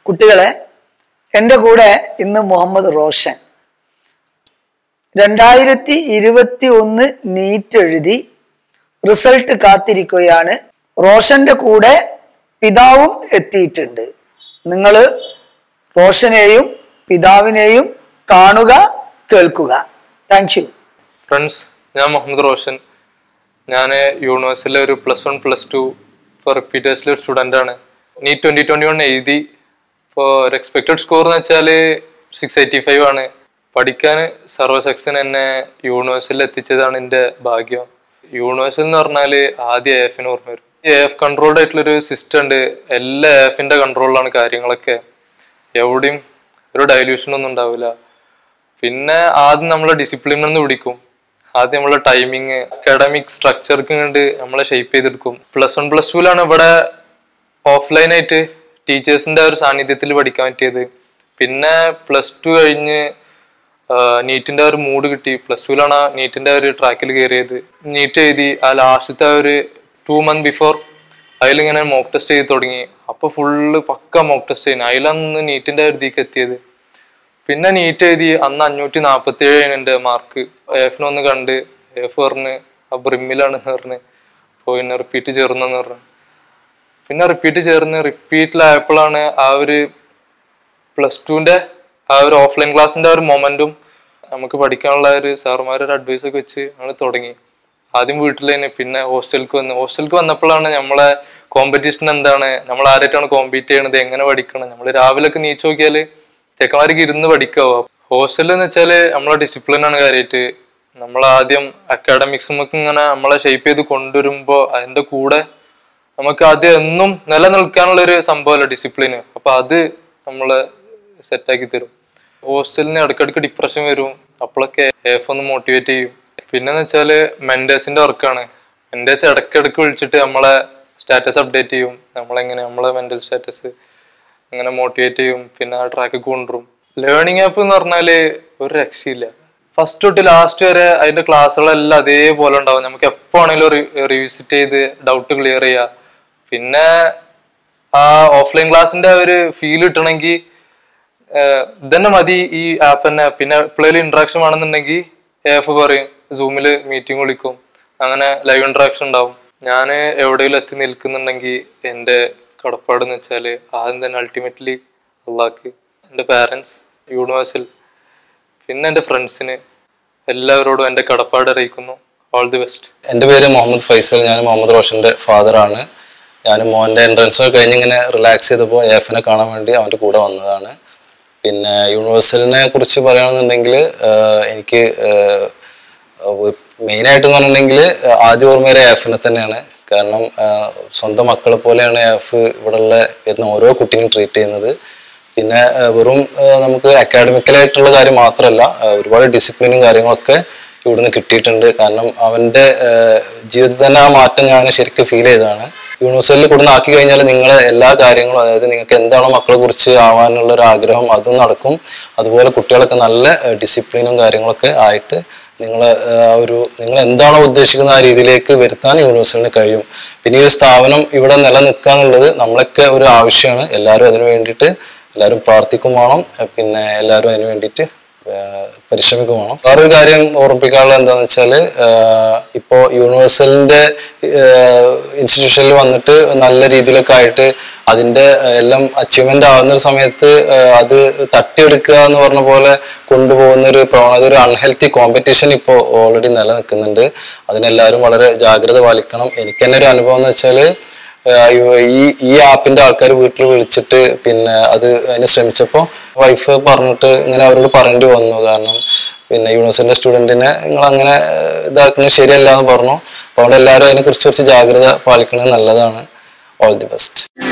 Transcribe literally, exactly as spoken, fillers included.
കുട്ടികളെ, എൻ്റെ കൂടെ ഇന്ന് മുഹമ്മദ് റോഷൻ രണ്ടായിരത്തി ഇരുപത്തി ഒന്ന് നീറ്റ് എഴുതി റിസൾട്ട് കാത്തിരിക്കുകയാണ്. റോഷന്റെ കൂടെ പിതാവും എത്തിയിട്ടുണ്ട്. നിങ്ങൾ റോഷനെയും പിതാവിനെയും കാണുക, കേൾക്കുക. Thank you. ഫ്രണ്ട്സ്, ഞാൻ മുഹമ്മദ് റോഷൻ. ഞാൻ യൂണിവേഴ്സിറ്റിയിലെ ഒരു പ്ലസ് വൺ പ്ലസ് ടു ഇപ്പോൾ റിപ്പീറ്റേഴ്സിലെ ഒരു സ്റ്റുഡൻ്റ് ആണ്. നീറ്റ് ട്വൻറ്റി ട്വൻറ്റി വൺ എഴുതി. ഇപ്പോൾ ഒരു എക്സ്പെക്റ്റഡ് സ്കോർ എന്ന് വെച്ചാൽ സിക്സ് എയ്റ്റി ഫൈവ് ആണ്. പഠിക്കാൻ സർവസക്സൻ എന്നെ യൂണിവേഴ്സിറ്റിയിൽ എത്തിച്ചതാണ് എൻ്റെ ഭാഗ്യം. യൂണിവേഴ്സിറ്റി എന്ന് പറഞ്ഞാൽ ആദ്യം എ എഫിന് ഓർമ്മ വരും. എ എഫ് കൺട്രോൾഡ് ആയിട്ടുള്ളൊരു സിസ്റ്റം ഉണ്ട്. എല്ലാ എ എഫിൻ്റെ കൺട്രോളിലാണ് കാര്യങ്ങളൊക്കെ. എവിടെയും ഒരു ഡൈല്യൂഷനൊന്നും ഉണ്ടാവില്ല. പിന്നെ ആദ്യം നമ്മളെ ഡിസിപ്ലിൻ നിന്ന് പിടിക്കും. ആദ്യം നമ്മളെ ടൈമിങ്, അക്കാഡമിക് സ്ട്രക്ചർക്ക് കണ്ട് നമ്മളെ ഷേപ്പ് ചെയ്തെടുക്കും. പ്ലസ് വൺ പ്ലസ് ടുവിലാണ് ഇവിടെ ഓഫ്ലൈനായിട്ട് ടീച്ചേഴ്സിൻ്റെ ഒരു സാന്നിധ്യത്തിൽ പഠിക്കാൻ പറ്റിയത്. പിന്നെ പ്ലസ് ടു കഴിഞ്ഞ് നീറ്റിൻ്റെ ഒരു മൂഡ് കിട്ടി. പ്ലസ് ടുവിലാണ് നീറ്റിൻ്റെ ഒരു ട്രാക്കിൽ കയറിയത്. നീറ്റ് എഴുതി. ആ ലാസ്റ്റത്തെ ഒരു ടു മന്ത് ബിഫോർ അതിലിങ്ങനെ മോക്ക് ടെസ്റ്റ് ചെയ്ത് തുടങ്ങി. അപ്പോൾ ഫുള്ള് പക്ക മോക്ക് ടെസ്റ്റ് ചെയ്യുന്നു. അതിലന്ന് നീറ്റിൻ്റെ ഒരു ഇതിലേക്ക് എത്തിയത്. പിന്നെ നീറ്റ് എഴുതി. അന്ന് അഞ്ഞൂറ്റി നാൽപ്പത്തി ഏഴാണ് എൻ്റെ മാർക്ക്. എഫിനൊന്ന് കണ്ട് എഫ് പറഞ്ഞ് ആ ബ്രിമ്മിലാണെന്ന് പറഞ്ഞ് അപ്പോൾ പിന്നെ റിപ്പീറ്റ് ചേർന്നെന്ന് പറഞ്ഞു. പിന്നെ റിപ്പീറ്റ് ചേർന്ന് റിപ്പീറ്റിലായപ്പോഴാണ് ആ ഒരു പ്ലസ് ടുവിൻ്റെ ആ ഒരു ഓഫ്ലൈൻ ക്ലാസ്സിൻ്റെ ഒരു മൊമെൻറ്റും നമുക്ക് പഠിക്കാനുള്ള ഒരു സാറുമാരൊരു അഡ്വൈസൊക്കെ വെച്ച് ഞങ്ങൾ തുടങ്ങി. ആദ്യം വീട്ടിൽ തന്നെ, പിന്നെ ഹോസ്റ്റലിലേക്ക് വന്നു. ഹോസ്റ്റലിലേക്ക് വന്നപ്പോഴാണ് നമ്മളെ കോമ്പറ്റീഷൻ എന്താണ്, നമ്മൾ ആരായിട്ടാണ് കോമ്പീറ്റ് ചെയ്യണത്, എങ്ങനെ പഠിക്കണം. നമ്മൾ രാവിലെയൊക്കെ നീച്ച് നോക്കിയാൽ ചെക്കന്മാർക്ക് ഇരുന്ന് പഠിക്കാവോ. ഹോസ്റ്റലിൽ എന്ന് വെച്ചാൽ നമ്മളെ ഡിസിപ്ലിനാണ് കാര്യമായിട്ട്. നമ്മളാദ്യം അക്കാഡമിക്സ് നമുക്ക് ഇങ്ങനെ നമ്മളെ ഷേപ്പ് ചെയ്ത് കൊണ്ടുവരുമ്പോൾ അതിൻ്റെ കൂടെ നമുക്ക് ആദ്യം എന്നും നിലനിൽക്കാനുള്ളൊരു സംഭവമല്ല ഡിസിപ്ലിന്. അപ്പം അത് നമ്മളെ സെറ്റാക്കി തരും. ഹോസ്റ്റലിന് ഇടയ്ക്കിടയ്ക്ക് ഡിപ്രഷൻ വരും. അപ്പോഴൊക്കെ എഫ് ഒന്ന് മോട്ടിവേറ്റ് ചെയ്യും. പിന്നെന്ന് വെച്ചാൽ മെൻറ്റേഴ്സിൻ്റെ വർക്കാണ്. മെൻറ്റേഴ്സ് ഇടയ്ക്കിടയ്ക്ക് വിളിച്ചിട്ട് നമ്മളെ സ്റ്റാറ്റസ് അപ്ഡേറ്റ് ചെയ്യും. നമ്മളെങ്ങനെ നമ്മളെ മെൻ്റൽ സ്റ്റാറ്റസ് അങ്ങനെ മോട്ടിവേറ്റ് ചെയ്യും. പിന്നെ ആ ട്രാക്ക് കൊണ്ടുവരും. ലേണിംഗ് ആപ്പ് എന്ന് പറഞ്ഞാൽ ഒരു രക്ഷയില്ല. ഫസ്റ്റ് തൊട്ട് ലാസ്റ്റ് വരെ അതിൻ്റെ ക്ലാസ്സുകളെല്ലാം അതേപോലെ ഉണ്ടാവും. നമുക്ക് എപ്പോൾ ആണെങ്കിലും റിവിസിറ്റ് ചെയ്ത് ഡൗട്ട് ക്ലിയർ ചെയ്യുക. പിന്നെ ആ ഓഫ്ലൈൻ ക്ലാസ്സിൻ്റെ ഒരു ഫീൽ കിട്ടണമെങ്കിൽ ഇതന്നെ മതി ഈ ആപ്പ് തന്നെ. പിന്നെ എപ്പോഴേലും ഇൻട്രാക്ഷൻ ആണെന്നുണ്ടെങ്കിൽ ആപ്പ് പറയും, സൂമിൽ മീറ്റിംഗ് വിളിക്കും. അങ്ങനെ ലൈവ് ഇൻട്രാക്ഷൻ ഉണ്ടാവും. ഞാൻ എവിടെയെങ്കിലും എത്തി നിൽക്കുന്നുണ്ടെങ്കിൽ എൻ്റെ കടപ്പാട് എന്ന് വെച്ചാൽ ആദ്യം തന്നെ അൾട്ടിമേറ്റ്ലി അള്ളാഹ്ക്ക്, എൻ്റെ പാരൻസ്, യൂണിവേഴ്സൽ, പിന്നെ എൻ്റെ ഫ്രണ്ട്സിന് എല്ലാവരോടും എൻ്റെ കടപ്പാട് അറിയിക്കുന്നു. All the best. എൻ്റെ പേര് മുഹമ്മദ് ഫൈസൽ. ഞാൻ മുഹമ്മദ് റോഷൻ്റെ ഫാദറാണ്. ഞാൻ മോൻ്റെ എൻട്രൻസ് കഴിഞ്ഞ് ഇങ്ങനെ റിലാക്സ് ചെയ്തപ്പോൾ എഫിനെ കാണാൻ വേണ്ടി അവൻ്റെ കൂടെ വന്നതാണ്. പിന്നെ യൂണിവേഴ്സലിനെ കുറിച്ച് പറയുകയാണെന്നുണ്ടെങ്കിൽ എനിക്ക് മെയിനായിട്ടെന്ന് പറഞ്ഞിട്ടുണ്ടെങ്കിൽ ആദ്യം ഓർമ്മ വരെ എഫിനെ തന്നെയാണ്. കാരണം സ്വന്തം മക്കളെ പോലെയാണ് എഫ് ഇവിടെയുള്ള വരുന്ന ഓരോ കുട്ടിയും ട്രീറ്റ് ചെയ്യുന്നത്. പിന്നെ വെറും നമുക്ക് അക്കാഡമിക്കലായിട്ടുള്ള കാര്യം മാത്രമല്ല, ഒരുപാട് ഡിസിപ്ലിനും കാര്യങ്ങളൊക്കെ ഇവിടുന്ന് കിട്ടിയിട്ടുണ്ട്. കാരണം അവൻ്റെ ജീവിതത്തിൽ തന്നെ ആ മാറ്റം ഞാൻ ശരിക്കും ഫീൽ ചെയ്തതാണ്. യൂണിവേഴ്സിറ്റിയിൽ കൊടുന്ന് ആക്കി കഴിഞ്ഞാൽ നിങ്ങളെ എല്ലാ കാര്യങ്ങളും, അതായത് നിങ്ങൾക്ക് എന്താണോ മക്കളെ കുറിച്ച് ആവാനുള്ള ഒരു ആഗ്രഹം അതും നടക്കും. അതുപോലെ കുട്ടികളൊക്കെ നല്ല ഡിസിപ്ലിനും കാര്യങ്ങളൊക്കെ ആയിട്ട് നിങ്ങളെ ഒരു നിങ്ങൾ എന്താണോ ഉദ്ദേശിക്കുന്ന ആ രീതിയിലേക്ക് വരുത്താൻ യൂണിവേഴ്സിറ്റിന് കഴിയും. പിന്നെ ഈ ഒരു സ്ഥാപനം ഇവിടെ നിലനിൽക്കാനുള്ളത് നമ്മളൊക്കെ ഒരു ആവശ്യമാണ്. എല്ലാവരും അതിനു വേണ്ടിയിട്ട് എല്ലാവരും പ്രാർത്ഥിക്കും വേണം. പിന്നെ എല്ലാവരും അതിന് വേണ്ടിയിട്ട് പരിശ്രമിക്കും വേണം. വേറൊരു കാര്യം ഓർമ്മിപ്പിക്കാനുള്ളത് എന്താണെന്ന് വെച്ചാൽ, ഇപ്പോൾ യൂണിവേഴ്സലിൻ്റെ ഇൻസ്റ്റിറ്റ്യൂഷനിൽ വന്നിട്ട് നല്ല രീതിയിലൊക്കെ ആയിട്ട് അതിൻ്റെ എല്ലാം അച്ചീവ്മെൻ്റ് ആവുന്ന ഒരു സമയത്ത് അത് തട്ടിയെടുക്കുക എന്ന് പറഞ്ഞ പോലെ കൊണ്ടുപോകുന്ന ഒരു പ്രവണത, ഒരു അൺഹെൽത്തി കോമ്പറ്റീഷൻ ഇപ്പോൾ ഓൾറെഡി നിലനിൽക്കുന്നുണ്ട്. അതിനെല്ലാവരും വളരെ ജാഗ്രത പാലിക്കണം. എനിക്ക് തന്നെ ഒരു അനുഭവം എന്ന് വെച്ചാൽ, ഈ ഈ ആപ്പിന്റെ ആൾക്കാർ വീട്ടിൽ വിളിച്ചിട്ട് പിന്നെ അത് അതിന് ശ്രമിച്ചപ്പോൾ വൈഫ് പറഞ്ഞിട്ട് ഇങ്ങനെ അവരോട് പറയേണ്ടി വന്നു. കാരണം പിന്നെ യൂണിവേഴ്സിറ്റിന്റെ സ്റ്റുഡൻറ്റിനെ നിങ്ങൾ അങ്ങനെ ഇതാക്കുന്നത് ശരിയല്ല എന്ന് പറഞ്ഞു. അപ്പോൾ അതുകൊണ്ട് എല്ലാവരും അതിനെക്കുറിച്ച് കുറച്ച് ജാഗ്രത പാലിക്കുന്നത് നല്ലതാണ്. All the best.